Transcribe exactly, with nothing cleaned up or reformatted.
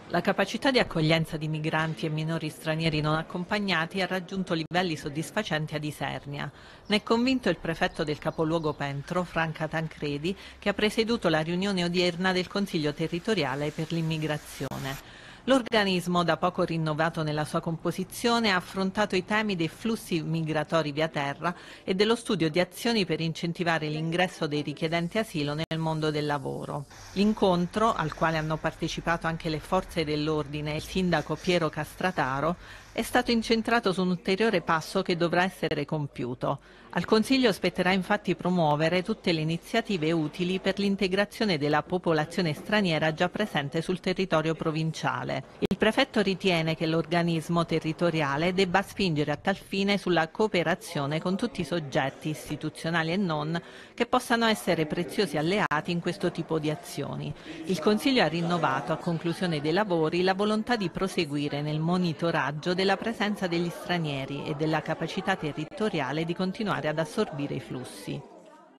La capacità di accoglienza di migranti e minori stranieri non accompagnati ha raggiunto livelli soddisfacenti ad Isernia. Ne è convinto il prefetto del capoluogo Pentro, Franca Tancredi, che ha presieduto la riunione odierna del Consiglio territoriale per l'immigrazione. L'organismo, da poco rinnovato nella sua composizione, ha affrontato i temi dei flussi migratori via terra e dello studio di azioni per incentivare l'ingresso dei richiedenti asilo nel mondo del lavoro. L'incontro, al quale hanno partecipato anche le forze dell'ordine e il sindaco Piero Castrataro, è stato incentrato su un ulteriore passo che dovrà essere compiuto. Al Consiglio spetterà infatti promuovere tutte le iniziative utili per l'integrazione della popolazione straniera già presente sul territorio provinciale. Il prefetto ritiene che l'organismo territoriale debba spingere a tal fine sulla cooperazione con tutti i soggetti, istituzionali e non, che possano essere preziosi alleati in questo tipo di azioni. Il Consiglio ha rinnovato, a conclusione dei lavori, la volontà di proseguire nel monitoraggio della presenza degli stranieri e della capacità territoriale di continuare ad assorbire i flussi.